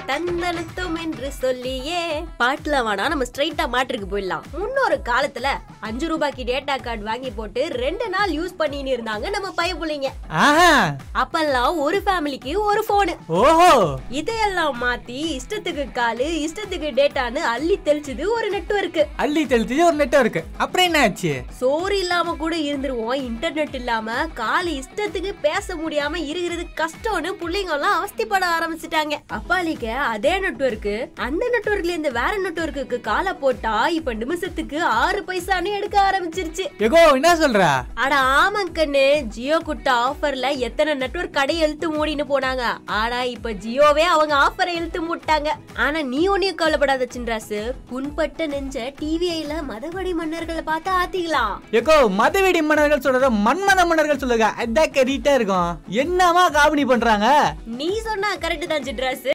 தந்தனத்தும் என்று சொல்லியே பாட்டுல வேணா நம்ம ஸ்ட்ரைட்டா மாட்டுக்கு போயிடலாம். முன்னொரு காலத்துல 5 ரூபாய்க்கு டேட்டா கார்டு வாங்கி போட்டு 2 நாள் யூஸ் பண்ணின்னு இருந்தாங்க நம்ம பையப்புள்ளைங்க. அப்பெல்லாம் ஒரு ஃபேமிலிக்கு ஒரு போனு. இதையெல்லாம் மாத்தி இஷ்டத்துக்கு காலு இஷ்டத்துக்கு டேட்டான்னு அள்ளி தெளிச்சது ஒரு நெட்வொர்க். அப்புறம் என்ன ஆச்சு? சோறு இல்லாம கூட இருந்துருவோம், இன்டர்நெட் இல்லாம காலு இஷ்டத்துக்கு பேச முடியாம இருக்கிறது கஷ்டம்னு புள்ளைங்க எல்லாம் அவஸ்திப்பட ஆரம்பிச்சுட்டாங்க. அப்பாலிக்க அதே நெட்வொர்க் அந்த நெட்வொர்க்ல இருந்து வேற நெட்வொர்க்கு கால போட்டா இப்ப நிமிஷத்துக்கு 6 பைசான்னு எடுக்க ஆரம்பிச்சிருச்சு. என்ன சொல்ற? அட ஆமாங்கன்னு, ஜியோ குட்ட ஆஃபர்ல எத்தனை நெட்வொர்க் கடை இழுத்து மூடின்னு போனாங்க. ஆனா இப்ப ஜியோவே அவங்க ஆஃபரை இழுத்து மூட்டாங்க. ஆனா நீ ஒன்னும் கவலைப்படாத சின்ராசு, புண்பட்ட நெஞ்ச டிவிஐல மதவெடி மன்னர்களை பார்த்து ஆத்திக்கலாம். மதவெடி மன்னர்கள் சொல்றத மன்மத மன்னர்கள் சொல்லுங்க, அதான் கரெக்டா இருக்கும். என்னமா காமெடி பண்றாங்க? நீ சொன்னா கரெக்ட் தான் சின்ராசு.